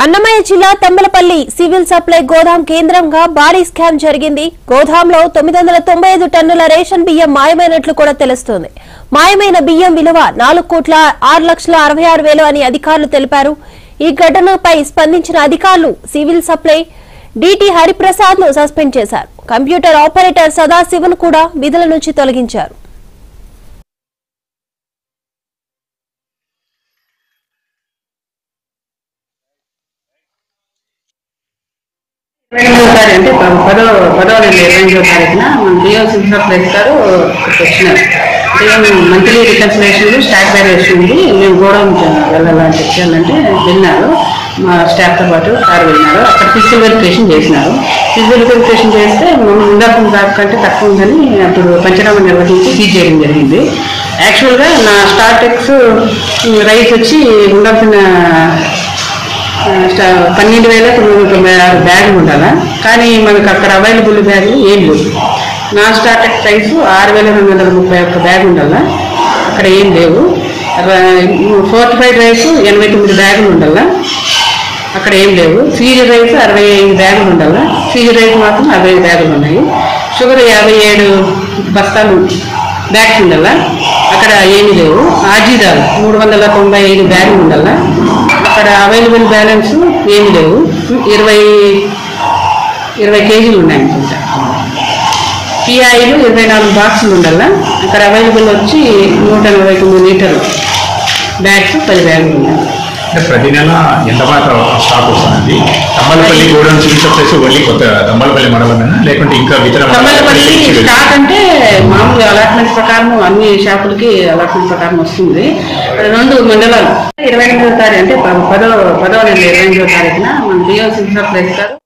అన్నమయ్య జిల్లా Thamballapalle civil supply గోదాం కేంద్రంగా భారీ స్కామ్ జరిగింది. గోదాంలో 995 టన్నుల రేషన్ బియ్యం మాయమైనట్లు కూడా తెలుస్తోంది. మాయమైన బియ్యం విలువ 4,06,66,000 అని అధికారులు తెలిపారు. ఈ ఘటనపై స్పందించిన అధికారులు సివిల్ సప్లై డిటి హరిప్రసాద్ ను సస్పెండ్ చేశారు. కంప్యూటర్ ఆపరేటర్ సదాశివన్ కూడా విధుల నుంచి తొలగించారు. అంటే 10వ నెల 22వ తారీఖున మన డిఓ సివిల్ సప్లైస్ గారు వచ్చినారు. అంటే మంత్లీ రికన్సిలేషన్ స్టాక్ వేరియేషన్ ఉంది, మేము గోడౌన్ వెళ్ళాలని చెప్పాలంటే వెళ్ళినారు. మా స్టాఫ్తో పాటు సార్ వెళ్ళినారు. అక్కడ ఫిజికల్ వెరిఫికేషన్ చేసినారు. ఫిజికల్ వెరిఫికేషన్ చేస్తే ఉండాల్సిన దాకా కంటే తక్కువ ఉందని అప్పుడు పంచనామా నిర్వహించి సీజ్ చేయడం జరిగింది. యాక్చువల్గా నా స్టార్టెక్స్ రైస్ వచ్చి ఉండాల్సిన 12,996 బ్యాగులు ఉండాలా, కానీ మనకు అక్కడ అవైలబుల్ బ్యాగులు ఏం లేవు. నా స్టార్టెక్ ప్రైస్ 6,231 బ్యాగ్ ఉండాలా, అక్కడ ఏం లేవు. ఫోర్టిఫైడ్ రైస్ 89 బ్యాగులు ఉండాలా, అక్కడ ఏం లేవు. సీజీ రైస్ 65 బ్యాగులు ఉండాలా, సీజీ రైస్ మాత్రం 65 బ్యాగులు ఉన్నాయి. షుగర్ 57 బస్తాలు బ్యాగ్స్ ఉండాలా, అక్కడ ఏమీ లేవు. ఆజీదాలు 395 బ్యాగులు ఉండాలా, అక్కడ అవైలబుల్ బ్యాలెన్స్ ఏమి లేవు. 20 కేజీలు ఉన్నాయి అనుకుంటా. పిఐలు 24 బాక్సులు ఉండాలా, అక్కడ అవైలబుల్ వచ్చి 149 లీటర్లు బ్యాగ్స్ 10 బ్యాగులు ఉన్నాయి. ప్రతి నెల ఎంత మాత్రం స్టాక్ వస్తుందండి? Thamballapalle godown civil supplies only కొత్త తంబలపల్లి మండలమేనా లేకుంటే ఇంకా తంబలపల్లి స్టాక్ అంటే మామూలుగా అలాట్మెంట్ ప్రకారం అన్ని షాపులకి అలాట్మెంట్ ప్రకారం వస్తుంది. 2 మండలాలు 28వ తారీఖు అంటే 10వ నెల 28వ తారీఖున మన డిఓ సివిల్ సప్లైస్ గారు